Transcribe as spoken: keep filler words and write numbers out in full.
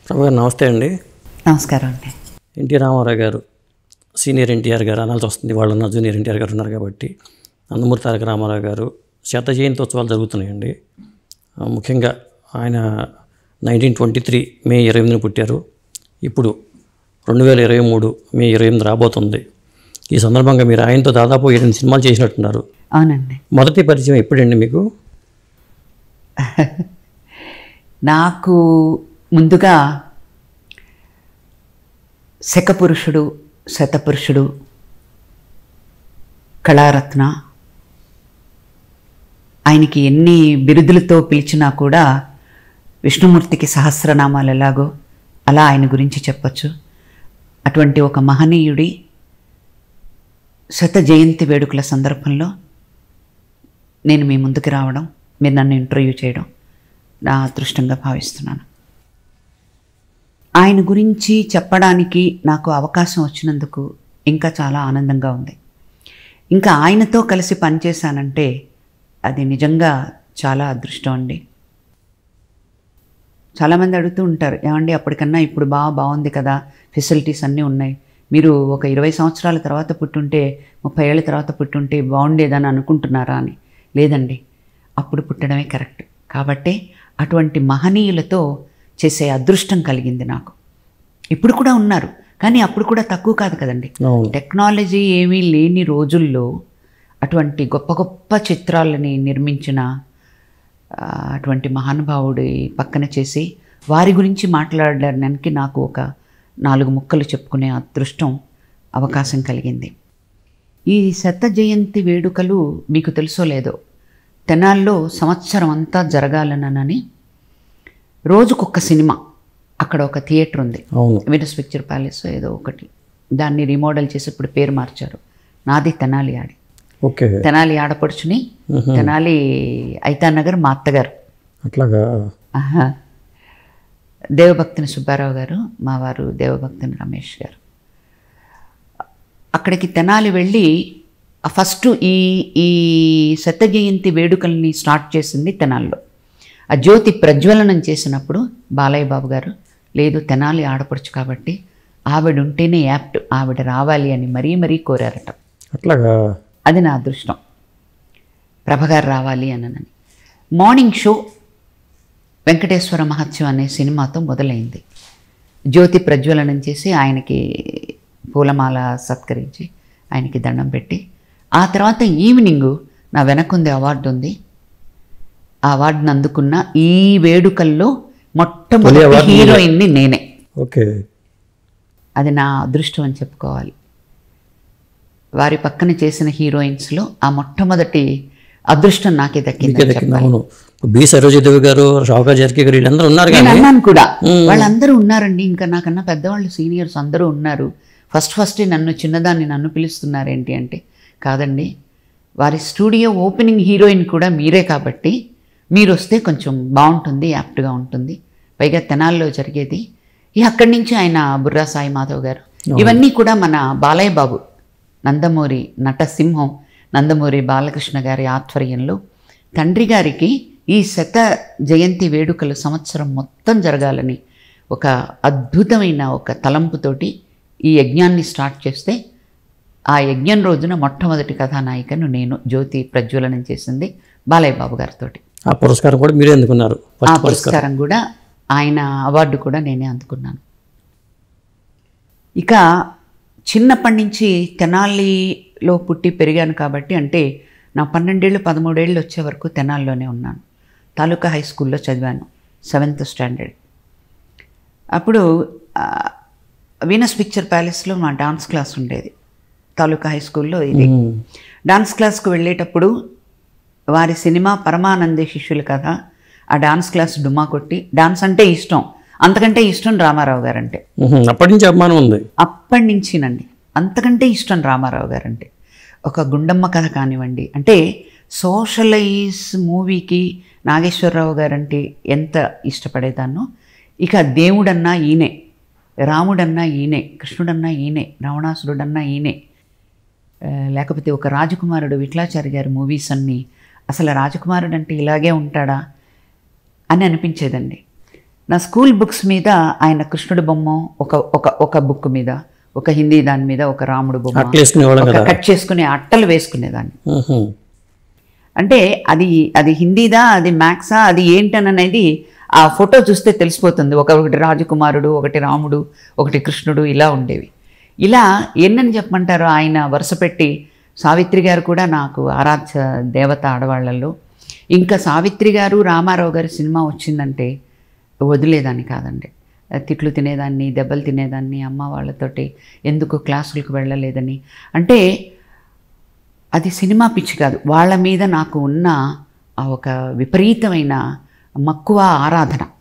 ప్రభా గారు నమస్తే అండి. నమస్కారం అండి. ఎన్టీ రామారావు గారు సీనియర్ ఎన్టీఆర్ గారు అనాల్సి వస్తుంది, వాళ్ళు ఉన్న జూనియర్ ఎన్టీఆర్ గారు ఉన్నారు కాబట్టి. నందమూరి తారక రామారావు గారు శత జయంతి ఉత్సవాలు జరుగుతున్నాయండి. ముఖ్యంగా ఆయన నైన్టీన్ ట్వంటీ త్రీ మే ఇరవై ఎనిమిదిని పుట్టారు. ఇప్పుడు రెండు వేల ఇరవై మూడు మే ఇరవై ఎనిమిది రాబోతుంది. ఈ సందర్భంగా మీరు ఆయనతో దాదాపు ఏడెనిమిది సినిమాలు చేసినట్టున్నారు. అవునండి. మొదటి పరిచయం ఎప్పుడండి మీకు? నాకు ముందుగా శకపురుషుడు, శతపురుషుడు, కళారత్న, ఆయనకి ఎన్ని బిరుదులతో పిలిచినా కూడా విష్ణుమూర్తికి సహస్రనామాలు ఎలాగో అలా ఆయన గురించి చెప్పచ్చు. అటువంటి ఒక మహనీయుడి శత జయంతి వేడుకల సందర్భంలో నేను మీ ముందుకు రావడం, మీరు నన్ను ఇంటర్వ్యూ చేయడం నా అదృష్టంగా భావిస్తున్నాను. ఆయన గురించి చెప్పడానికి నాకు అవకాశం వచ్చినందుకు ఇంకా చాలా ఆనందంగా ఉంది. ఇంకా ఆయనతో కలిసి పనిచేశానంటే అది నిజంగా చాలా అదృష్టం అండి. చాలామంది అడుగుతూ ఉంటారు, ఏమండి అప్పటికన్నా ఇప్పుడు బాగా బాగుంది కదా, ఫెసిలిటీస్ అన్నీ ఉన్నాయి, మీరు ఒక ఇరవై సంవత్సరాల తర్వాత పుట్టుంటే, ముప్పై ఏళ్ళ తర్వాత పుట్టుంటే బాగుండేదని అనుకుంటున్నారా అని. లేదండి, అప్పుడు పుట్టడమే కరెక్ట్. కాబట్టి అటువంటి మహనీయులతో చేసే అదృష్టం కలిగింది నాకు. ఇప్పుడు కూడా ఉన్నారు, కానీ అప్పుడు కూడా తక్కువ కాదు కదండి. టెక్నాలజీ ఏమీ లేని రోజుల్లో అటువంటి గొప్ప గొప్ప చిత్రాలని నిర్మించిన అటువంటి మహానుభావుడి పక్కన చేసి వారి గురించి మాట్లాడడానికి నాకు ఒక నాలుగు ముక్కలు చెప్పుకునే అదృష్టం, అవకాశం కలిగింది. ఈ శత జయంతి వేడుకలు మీకు తెలుసో లేదో, తెనాల్లో సంవత్సరం అంతా జరగాలనని రోజుకొక సినిమా, అక్కడ ఒక థియేటర్ ఉంది, వినస్ పిక్చర్ ప్యాలెస్ ఏదో ఒకటి, దాన్ని రీమోడల్ చేసి ఇప్పుడు పేరు మార్చారు. నాది తెనాలి ఆడి. ఓకే. తెనాలి ఆడపడుచుని, తెనాలి ఐతానగర్ మా అత్తగారు. అట్లాగా. దేవభక్తిని సుబ్బారావు గారు, మా వారు దేవభక్తిని రమేష్ గారు. అక్కడికి తెనాలి వెళ్ళి ఫస్ట్ ఈ ఈ శత జయంతి వేడుకల్ని స్టార్ట్ చేసింది తెనాల్లో. ఆ జ్యోతి ప్రజ్వలనం చేసినప్పుడు బాలయ్య బాబు గారు, లేదు తెనాలి ఆడపడుచు కాబట్టి ఆవిడ ఉంటేనే యాప్ట్, ఆవిడ రావాలి అని మరీ మరీ కోరారట. అట్లాగా. అది నా అదృష్టం, ప్రభగారు రావాలి అన్నని. మార్నింగ్ షో వెంకటేశ్వర మహత్యం అనే సినిమాతో మొదలైంది. జ్యోతి ప్రజ్వలనం చేసి ఆయనకి పూలమాల సత్కరించి ఆయనకి దండం పెట్టి, ఆ తర్వాత ఈవినింగు నా వెనకుంది అవార్డు ఉంది, ఆ అవార్డును అందుకున్న ఈ వేడుకల్లో మొట్టమొదటి హీరోయిన్ని నేనే. ఓకే. అది నా అదృష్టం అని చెప్పుకోవాలి. వారి పక్కన చేసిన హీరోయిన్స్లో ఆ మొట్టమొదటి అదృష్టం నాకే దక్కింది. బి సరోజదేవి గారు, షౌకా జర్కి గారు, వీళ్ళందరూ ఉన్నారు. నేను అన్నాను కూడా, వాళ్ళందరూ ఉన్నారండి. ఇంకా నాకన్నా పెద్దవాళ్ళు సీనియర్స్ అందరూ ఉన్నారు. ఫస్ట్ ఫస్ట్ నన్ను చిన్నదాన్ని నన్ను పిలుస్తున్నారేంటి అంటే, కాదండి, వారి స్టూడియో ఓపెనింగ్ హీరోయిన్ కూడా మీరే కాబట్టి మీరు వస్తే కొంచెం బాగుంటుంది, యాప్ట్గా ఉంటుంది. పైగా తెనాల్లో జరిగేది. ఇక అక్కడి నుంచి ఆయన బుర్రా సాయి మాధవ్ గారు, ఇవన్నీ కూడా మన బాలయ్య బాబు నందమూరి నటసింహం నందమూరి బాలకృష్ణ గారి ఆధ్వర్యంలో తండ్రి గారికి ఈ శత జయంతి వేడుకలు సంవత్సరం మొత్తం జరగాలని ఒక అద్భుతమైన ఒక తలంపుతోటి ఈ యజ్ఞాన్ని స్టార్ట్ చేస్తే, ఆ యజ్ఞం రోజున మొట్టమొదటి కథానాయికను నేను జ్యోతి ప్రజ్వలనం చేసింది బాలయ్య బాబు గారితో. ఆ పురస్కారం కూడా మీరే అందుకున్నారు. ఆ పురస్కారం కూడా, ఆయన అవార్డు కూడా నేనే అందుకున్నాను. ఇక చిన్నప్పటి నుంచి తెనాలిలో పుట్టి పెరిగాను కాబట్టి, అంటే నా పన్నెండేళ్ళు పదమూడేళ్ళు వచ్చే వరకు తెనాలిలోనే ఉన్నాను. తాలూకా హై స్కూల్లో చదివాను, సెవెంత్ స్టాండర్డ్. అప్పుడు వీనస్ పిక్చర్ ప్యాలెస్లో మా డాన్స్ క్లాస్ ఉండేది తాలూకా హై స్కూల్లో. ఇది డాన్స్ క్లాస్కు వెళ్ళేటప్పుడు వారి సినిమా పరమానందే శిష్యులు కదా, ఆ డాన్స్ క్లాస్ డుమ్మా కొట్టి, డాన్స్ అంటే ఇష్టం, అంతకంటే ఇష్టం రామారావు గారంటే. అప్పటి నుంచి అభిమానం ఉంది. అప్పటి నుంచినండి, అంతకంటే ఇష్టం రామారావు గారంటే. ఒక గుండమ్మ కథ కానివ్వండి, అంటే సోషలైజ్ మూవీకి నాగేశ్వరరావు గారంటే ఎంత ఇష్టపడేదాన్నో, ఇక దేవుడన్నా ఈయనే, రాముడన్నా ఈయనే, కృష్ణుడన్నా ఈయనే, రావణాసురుడన్నా ఈయనే, లేకపోతే ఒక రాజకుమారుడు విఠలాచారి గారి మూవీస్ అన్నీ, అసలు రాజకుమారుడు అంటే ఇలాగే ఉంటాడా అని అనిపించేదండి. నా స్కూల్ బుక్స్ మీద ఆయన కృష్ణుడి బొమ్మ, ఒక ఒక ఒక బుక్ మీద, ఒక హిందీ దాని మీద ఒక రాముడు బొమ్మ, ఒక కట్ చేసుకునే అట్టలు వేసుకునేదాన్ని. అంటే అది అది హిందీదా, అది మ్యాథ్సా, అది ఏంటననేది ఆ ఫోటో చూస్తే తెలిసిపోతుంది. ఒక ఒకటి రాజకుమారుడు, ఒకటి రాముడు, ఒకటి కృష్ణుడు, ఇలా ఉండేవి. ఇలా ఎన్నని చెప్పమంటారు, ఆయన వరుస పెట్టి. సావిత్రి గారు కూడా నాకు ఆరాధ్య దేవత ఆడవాళ్లలో. ఇంకా సావిత్రి గారు రామారావు గారి సినిమా వచ్చిందంటే వదిలేదాన్ని కాదండి. తిట్లు తినేదాన్ని, దెబ్బలు తినేదాన్ని అమ్మ వాళ్ళతోటి, ఎందుకు క్లాసులకు వెళ్ళలేదని. అంటే అది సినిమా పిచ్చి కాదు, వాళ్ళ మీద నాకు ఉన్న ఆ ఒక విపరీతమైన మక్కువ, ఆరాధన.